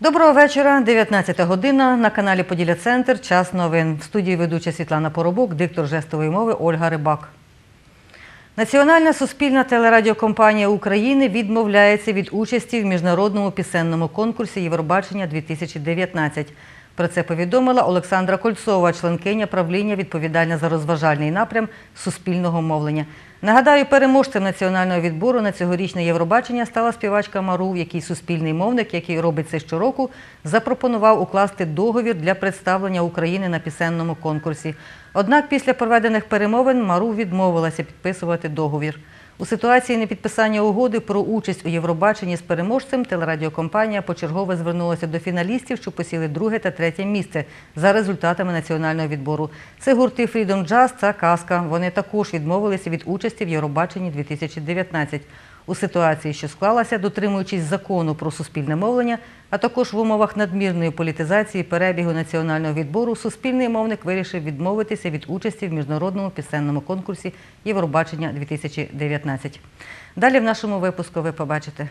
Доброго вечора, 19 година, на каналі Поділля-Центр, час новин. В студії ведуча Світлана Поробок, диктор жестової мови Ольга Рибак. Національна суспільна телерадіокомпанія України відмовляється від участі в міжнародному пісенному конкурсі «Євробачення-2019». Про це повідомила Олександра Кольцова, членкиня правління, відповідальна за розважальний напрям суспільного мовлення. Нагадаю, переможцем національного відбору на цьогорічне Євробачення стала співачка Мару, в якій суспільний мовник, який робить це щороку, запропонував укласти договір для представлення України на пісенному конкурсі. Однак після проведених перемовин Мару відмовилася підписувати договір. У ситуації непідписання угоди про участь у Євробаченні з переможцем телерадіокомпанія почергово звернулася до фіналістів, що посіли друге та третє місце за результатами національного відбору. Це гурти Freedom Jazz та Казка. Вони також відмовилися від участі в Євробаченні-2019. У ситуації, що склалася, дотримуючись закону про суспільне мовлення, а також в умовах надмірної політизації перебігу національного відбору, суспільний мовник вирішив відмовитися від участі в міжнародному пісенному конкурсі Євробачення-2019. Далі в нашому випуску ви побачите.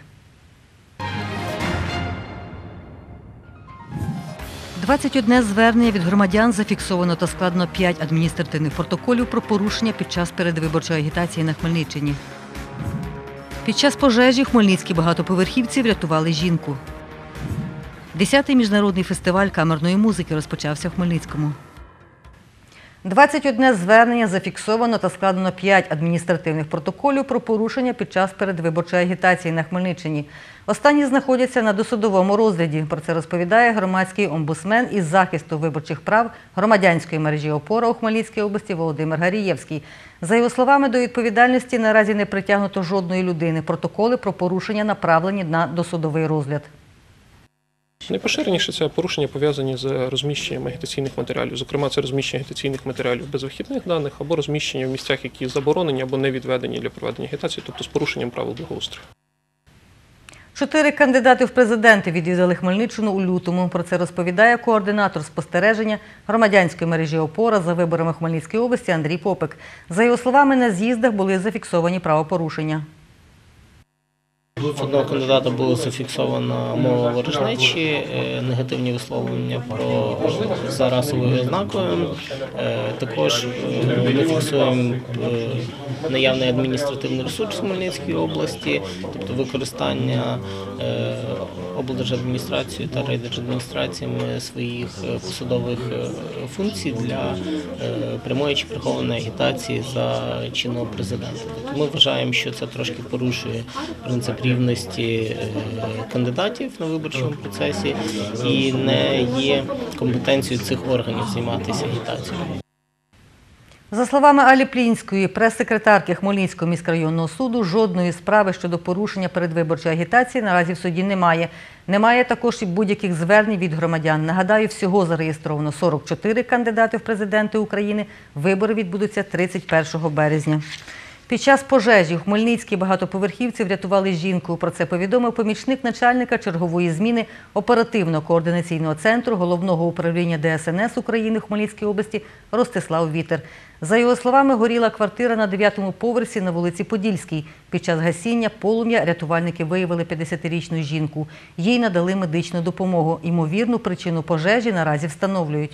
21 звернення від громадян зафіксовано та складено 5 адміністративних протоколів про порушення під час передвиборчої агітації на Хмельниччині. Під час пожежі хмельницькі багатоповерхівці врятували жінку. 10-й міжнародний фестиваль камерної музики розпочався в Хмельницькому. 21 звернення зафіксовано та складено 5 адміністративних протоколів про порушення під час передвиборчої агітації на Хмельниччині. Останні знаходяться на досудовому розгляді. Про це розповідає громадський омбудсмен із захисту виборчих прав громадянської мережі «Опора» у Хмельницькій області Володимир Гарієвський. За його словами, до відповідальності наразі не притягнуто жодної людини. Протоколи про порушення направлені на досудовий розгляд. Найпоширеніше це порушення пов'язані з розміщенням агітаційних матеріалів. Зокрема, це розміщення агітаційних матеріалів без вихідних даних або розміщення в місцях, які заборонені або не відведені для проведення агітації, тобто з порушенням правил благоустрою. 4 кандидати в президенти відвідали Хмельниччину у лютому. Про це розповідає координатор спостереження громадянської мережі «Опора» за виборами Хмельницької області Андрій Попик. За його словами, на з'їздах були зафіксовані правопорушення. З одного кандидата було зафіксовано мова ворожнечі, негативні висловлення за расовою ознакою. Також ми фіксуємо наявний адміністративний ресурс в Хмельницькій області, тобто використання облдержадміністрацією та райдержадміністраціями своїх посадових функцій для прямої чи прихованої агітації за чинного президента. Тобто ми вважаємо, що це трошки порушує принцип рівності кандидатів на виборчому процесі і не є компетенцією цих органів займатися агітацією. За словами Алі Плінської, прес-секретарки Хмельницького міськрайонного суду, жодної справи щодо порушення передвиборчої агітації наразі в суді немає. Немає також і будь-яких звернень від громадян. Нагадаю, всього зареєстровано 44 кандидати в президенти України. Вибори відбудуться 31 березня. Під час пожежі у Хмельницькій багатоповерхівці врятували жінку. Про це повідомив помічник начальника чергової зміни оперативно-координаційного центру Головного управління ДСНС України в Хмельницькій області Ростислав Вітер. За його словами, горіла квартира на 9-му поверсі на вулиці Подільській. Під час гасіння полум'я рятувальники виявили 50-річну жінку. Їй надали медичну допомогу. Ймовірну причину пожежі наразі встановлюють.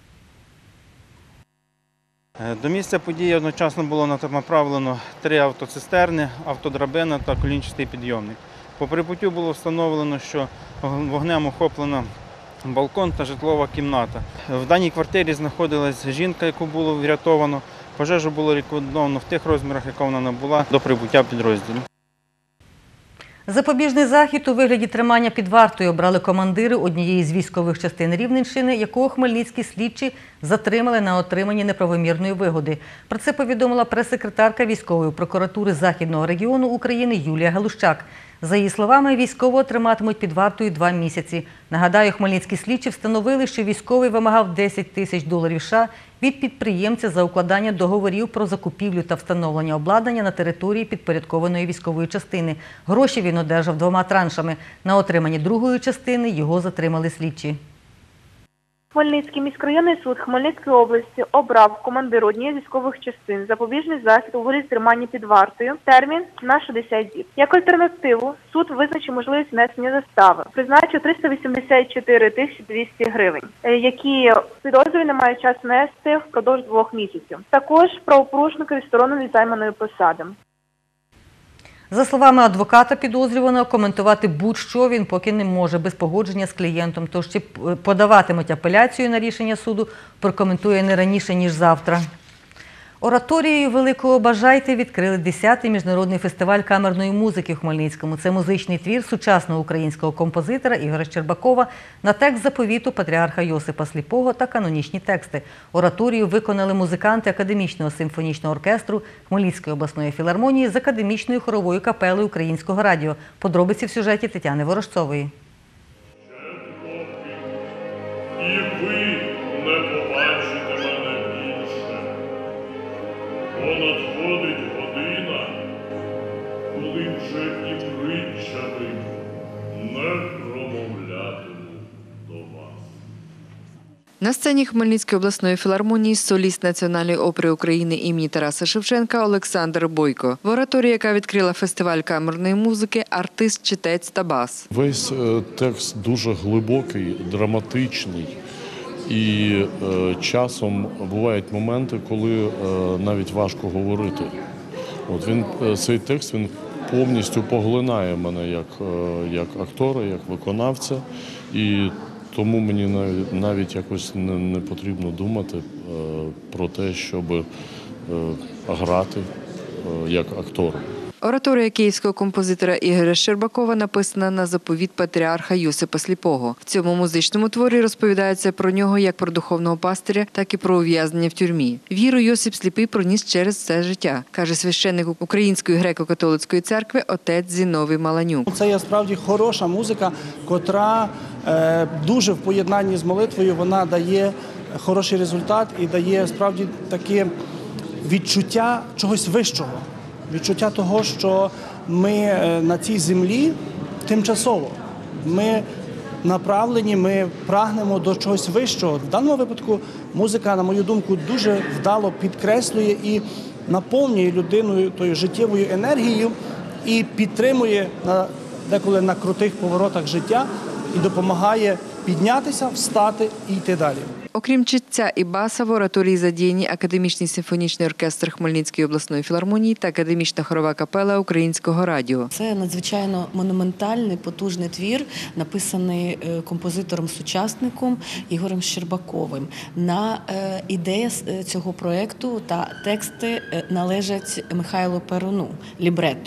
До місця події одночасно було направлено 3 автоцистерни, автодрабина та колінчастий підйомник. По прибуттю було встановлено, що вогнем охоплено балкон та житлова кімната. В даній квартирі знаходилась жінка, яку було врятовано. Пожежу було ліквідовано в тих розмірах, яка вона набула до прибуття підрозділу. Запобіжний захід у вигляді тримання під вартою обрали командири однієї з військових частин Рівненщини, якого хмельницькі слідчі затримали на отриманні неправомірної вигоди. Про це повідомила прес-секретарка військової прокуратури Західного регіону України Юлія Галущак. За її словами, військового триматимуть під вартою 2 місяці. Нагадаю, хмельницькі слідчі встановили, що військовий вимагав 10 тисяч доларів США від підприємця за укладання договорів про закупівлю та встановлення обладнання на території підпорядкованої військової частини. Гроші він одержав 2 траншами. На отриманні другої частини його затримали слідчі. Хмельницький міськрайонний суд Хмельницької області обрав командиру однієї з військових частин запобіжний захід у вигляді тримання під вартою, термін на 60 діб. Як альтернативу суд визначив можливість внесення застави, призначив 384 200 гривень, які підозрювані мають час нести впродовж 2 місяців. Також правопорушники відсторонені від займаної посади. За словами адвоката підозрюваного, коментувати будь-що він поки не може без погодження з клієнтом. Тож чи подаватимуть апеляцію на рішення суду, прокоментує не раніше, ніж завтра. Ораторією «Великого бажайте» відкрили 10-й міжнародний фестиваль камерної музики в Хмельницькому. Це музичний твір сучасного українського композитора Ігоря Щербакова на текст заповіту патріарха Йосипа Сліпого та канонічні тексти. Ораторію виконали музиканти Академічного симфонічного оркестру Хмельницької обласної філармонії з Академічною хоровою капелою Українського радіо. Подробиці в сюжеті Тетяни Ворожцової. І ви не побачите мене більше, бо надходить година, коли вже і притчами не промовлятиму до вас. На сцені Хмельницької обласної філармонії соліст Національної опери України імені Тараса Шевченка Олександр Бойко. В ораторії, яка відкрила фестиваль камерної музики, артист, читець та бас. Весь текст дуже глибокий, драматичний. І часом бувають моменти, коли навіть важко говорити. Цей текст він повністю поглинає мене як актора, як виконавця. І тому мені навіть якось не потрібно думати про те, щоб грати як актор. Ораторія київського композитора Ігоря Щербакова написана на заповіт патріарха Йосипа Сліпого. В цьому музичному творі розповідається про нього як про духовного пастиря, так і про ув'язнення в тюрмі. Віру Йосип Сліпий проніс через все життя, каже священник Української греко-католицької церкви отець Зіновій Маланюк. Це є справді хороша музика, котра дуже в поєднанні з молитвою, вона дає хороший результат і дає справді таке відчуття чогось вищого. Відчуття того, що ми на цій землі тимчасово. Ми направлені, ми прагнемо до чогось вищого. В даному випадку музика, на мою думку, дуже вдало підкреслює і наповнює людину тою життєвою енергією і підтримує деколи на крутих поворотах життя і допомагає піднятися, встати і йти далі. Окрім читця і баса, в ораторії задіяні Академічний симфонічний оркестр Хмельницької обласної філармонії та Академічна хорова капела Українського радіо. Це надзвичайно монументальний, потужний твір, написаний композитором-сучасником Ігорем Щербаковим. Ідея цього проєкту та тексти належать Михайлу Перуну, лібрето.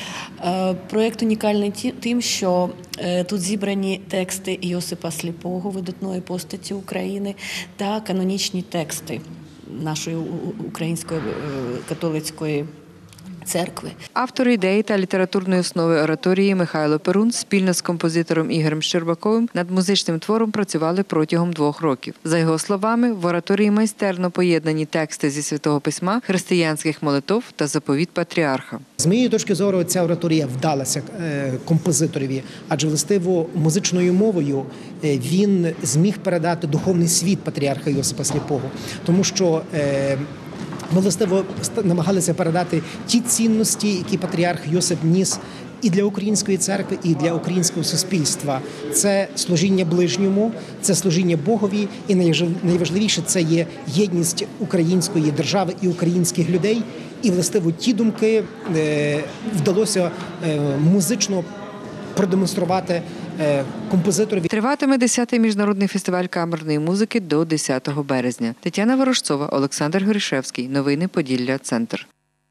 Проєкт унікальний тим, що тут зібрані тексти Йосипа Сліпого, видатної постаті України, та канонічні тексти нашої Української католицької церкви. Автор ідеї та літературної основи ораторії Михайло Перун спільно з композитором Ігорем Щербаковим над музичним твором працювали протягом 2 років. За його словами, в ораторії майстерно поєднані тексти зі Святого Письма, християнських молитов та заповіт патріарха. З моєї точки зору, ця ораторія вдалася композиторові, адже властиво музичною мовою він зміг передати духовний світ патріарха Йосипа Сліпого, тому що ми властиво намагалися передати ті цінності, які патріарх Йосип ніс і для української церкви, і для українського суспільства. Це служіння ближньому, це служіння Богові, і найважливіше – це є єдність української держави і українських людей. І, властиво, ті думки вдалося музично продемонструвати композиторові. Триватиме 10-й міжнародний фестиваль камерної музики до 10 березня. Тетяна Ворожцова, Олександр Горішевський. Новини Поділля. Центр.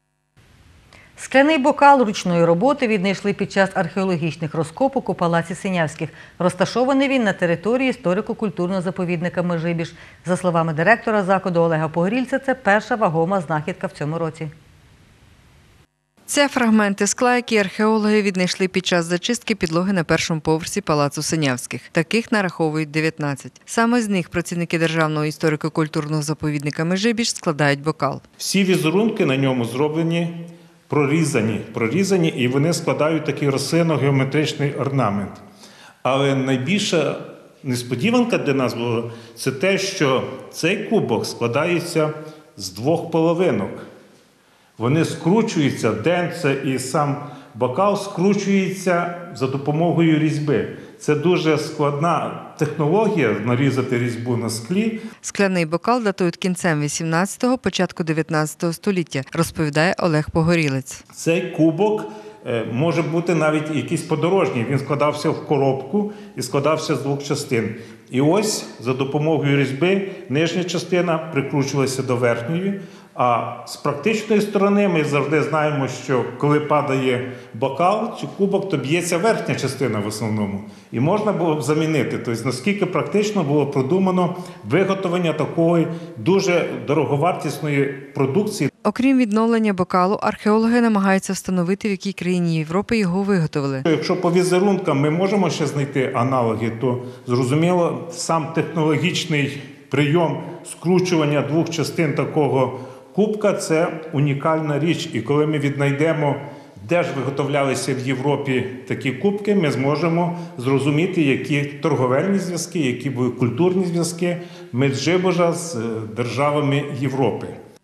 Скляний бокал ручної роботи віднайшли під час археологічних розкопок у Палаці Синявських. Розташований він на території історико-культурного заповідника Межибіж. За словами директора закладу Олега Погорільця, це перша вагома знахідка в цьому році. Це фрагменти скла, які археологи віднайшли під час зачистки підлоги на першому поверсі Палацу Синявських. Таких нараховують 19. Саме з них працівники Державного історико-культурного заповідника Межибіж складають бокал. Всі візерунки на ньому зроблені прорізані, і вони складають такий розсинно-геометричний орнамент. Але найбільша несподіванка для нас була, це те, що цей кубок складається з 2 половинок. Вони скручуються, денце і сам бокал скручується за допомогою різьби. Це дуже складна технологія – нарізати різьбу на склі. Скляний бокал датують кінцем 18-го, початку 19-го століття, розповідає Олег Погорілець. Цей кубок може бути навіть якийсь подорожній. Він складався в коробку і складався з 2 частин. І ось за допомогою різьби нижня частина прикручувалася до верхньої, а з практичної сторони ми завжди знаємо, що коли падає бокал чи кубок, то б'ється верхня частина в основному. І можна було б замінити. Тобто, наскільки практично було продумано виготовлення такої дуже дороговартісної продукції. Окрім відновлення бокалу, археологи намагаються встановити, в якій країні Європи його виготовили. Якщо по візерункам ми можемо ще знайти аналоги, то зрозуміло, сам технологічний прийом скручування 2 частин такого кубка – це унікальна річ. І коли ми віднайдемо, де ж виготовлялися в Європі такі кубки, ми зможемо зрозуміти, які торговельні зв'язки, які були культурні зв'язки Меджибожа з державами Європи.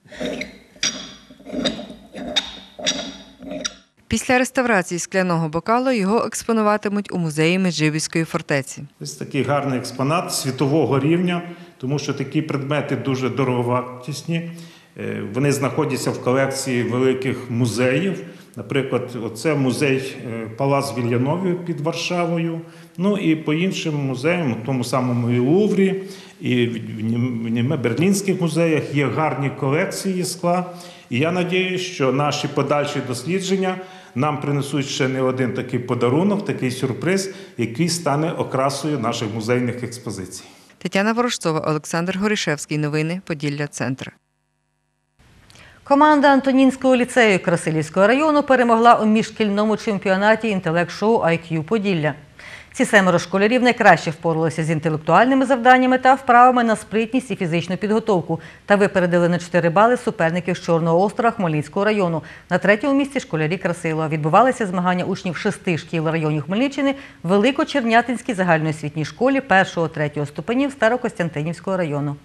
Після реставрації скляного бокалу його експонуватимуть у музеї Меджибіжської фортеці. Ось такий гарний експонат світового рівня, тому що такі предмети дуже дороговартісні. Вони знаходяться в колекції великих музеїв. Наприклад, оце музей Палац Вільянові під Варшавою. Ну і по іншим музеям, в тому самому і Луврі, і в берлінських музеях є гарні колекції скла. І я сподіваюся, що наші подальші дослідження нам принесуть ще не один такий подарунок, такий сюрприз, який стане окрасою наших музейних експозицій. Тетяна Ворожцова, Олександр Горішевський. Новини Поділля Центр. Команда Антонінського ліцею Красилівського району перемогла у міжшкільному чемпіонаті інтелект-шоу IQ Поділля. Ці 7 школярів найкраще впоралися з інтелектуальними завданнями та вправами на спритність і фізичну підготовку та випередили на 4 бали суперників з Чорного Острова Хмельницького району. На 3-му місці школярі Красилова. Відбувалися змагання учнів 6 шкіл районів Хмельниччини в Великочернятинській загальноосвітній школі 1-3 ступенів Старокостянтинівського району.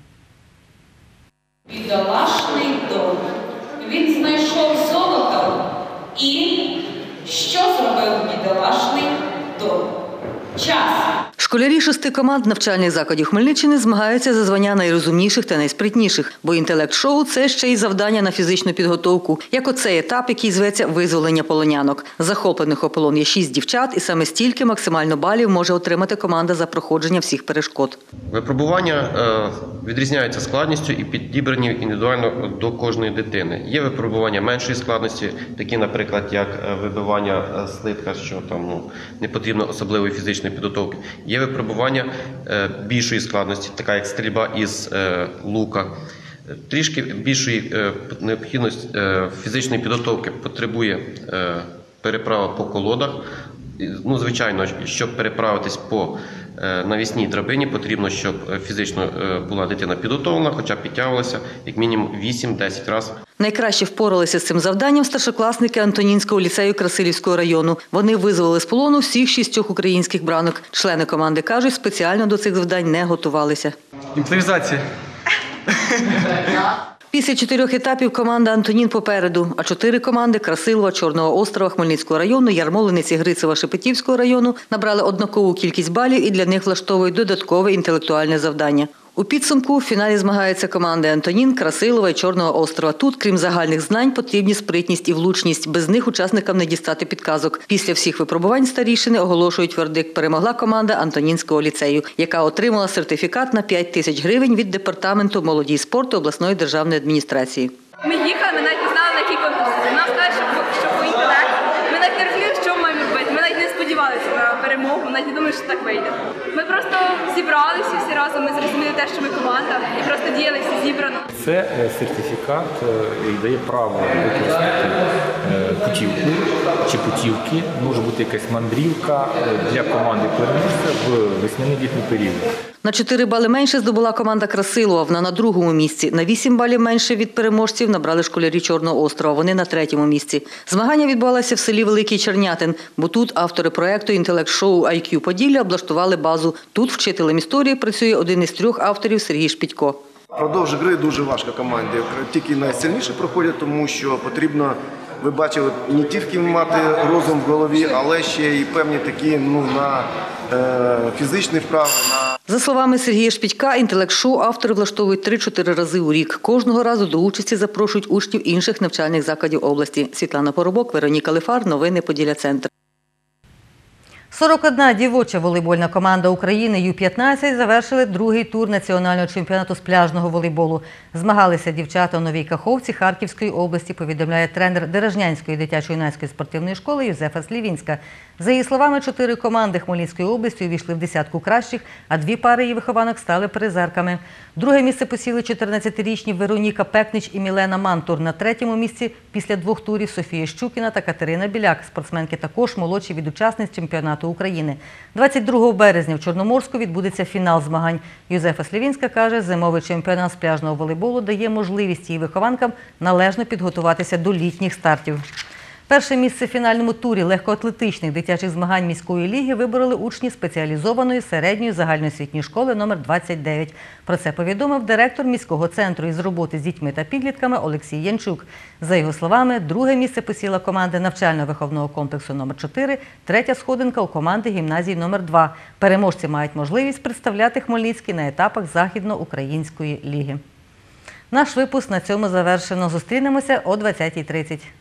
Бідолашний дом. Він знайшов золото і що зробив бідолашний дом? Час. Школярі 6 команд навчальних закладів Хмельниччини змагаються за звання найрозумніших та найспритніших, бо інтелект-шоу – це ще й завдання на фізичну підготовку, як оцей етап, який зветься «Визволення полонянок». Захоплених у полон є 6 дівчат, і саме стільки максимально балів може отримати команда за проходження всіх перешкод. Випробування відрізняються складністю і підібрані індивідуально до кожної дитини. Є випробування меншої складності, такі, наприклад, як вибивання слитка, що там не потрібно особливої фізичної підготовки. Є випробування більшої складності, така як стрільба із лука. Трішки більшої необхідності фізичної підготовки потребує переправа по колодах. Звичайно, щоб переправитись по навісній драбині, потрібно, щоб фізично була дитина підготовлена, хоча б підтягувалася як мінімум 8-10 разів. Найкраще впоралися з цим завданням старшокласники Антонінського ліцею Красилівського району. Вони визволили з полону всіх 6 українських бранок. Члени команди кажуть, спеціально до цих завдань не готувалися. Імпровізація. Після 4 етапів команда «Антонін» попереду, а 4 команди – Красилова, Чорного Острова, Хмельницького району, Ярмолиниці, Грицева, Шепетівського району – набрали однакову кількість балів і для них влаштовують додаткове інтелектуальне завдання. У підсумку в фіналі змагаються команди «Антонін», Красилова і Чорного Острова. Тут, крім загальних знань, потрібні спритність і влучність. Без них учасникам не дістати підказок. Після всіх випробувань старішини оголошують вердикт. Перемогла команда Антонінського ліцею, яка отримала сертифікат на 5 тисяч гривень від Департаменту молоді і спорту обласної державної адміністрації. Ми їхали, ми навіть не знали, на який конкурс. Нам сказали, що по інтелект. Ми навіть не розуміли, що ми маємо робити. Ми навіть не сподівалися на перемогу, навіть не думали, що так вийде. Ми просто зібралися всі разом, ми зрозуміли те, що ми команда, і просто діяли всі зібрано. Це сертифікат, який дає право використати путівку чи путівки. Може бути якась мандрівка для команди переможця в весняно-літній період. На 4 бали менше здобула команда Красилова, вона на 2-му місці. На 8 балів менше від переможців набрали школярі Чорного Острова, вони на 3-му місці. Змагання відбувалося в селі Великий Чернятин, бо тут автори проєкту інтелект-шоу IQ IQ Поділля облаштували базу. Тут вчителем історії працює один із 3 авторів Сергій Шпітько. Продовж гри дуже важко команді. Тільки найсильніші проходять, тому що потрібно, ви бачили, не тільки мати розум в голові, але ще й певні такі на фізичні вправи. За словами Сергія Шпітька, інтелект-шоу автори влаштовують 3-4 рази у рік. Кожного разу до участі запрошують учнів інших навчальних закладів області. Світлана Поробок, Вероніка Лифар. Новини Поділля-Центр. 41 дівоча волейбольна команда України Ю-15 завершили другий тур національного чемпіонату з пляжного волейболу. Змагалися дівчата у Новій Каховці Харківської області, повідомляє тренер Деражнянської дитячо-юнацької спортивної школи Юзефа Слівінська. За її словами, 4 команди Хмельницької області увійшли в десятку кращих, а 2 пари її вихованок стали призерками. Друге місце посіли 14-річні Вероніка Пекнич і Мілена Мантур. На третьому місці після 2 турів Софія Щукіна та Катерина Біляк. Спортсменки також молодші від учасниць чемпіонату України. 22 березня в Чорноморську відбудеться фінал змагань. Юзефа Слівінська каже, зимовий чемпіонат з пляжного волейболу дає можливість її вихованкам належно підготуватися до літніх стартів. Перше місце в фінальному турі легкоатлетичних дитячих змагань міської ліги вибороли учні спеціалізованої середньої загальноосвітньої школи номер 29. Про це повідомив директор міського центру із роботи з дітьми та підлітками Олексій Янчук. За його словами, друге місце посіла команда навчально-виховного комплексу номер 4, третя сходинка у команди гімназії номер 2. Переможці мають можливість представляти Хмельницький на етапах Західноукраїнської ліги. Наш випуск на цьому завершено. Зустрінемося о 20:30.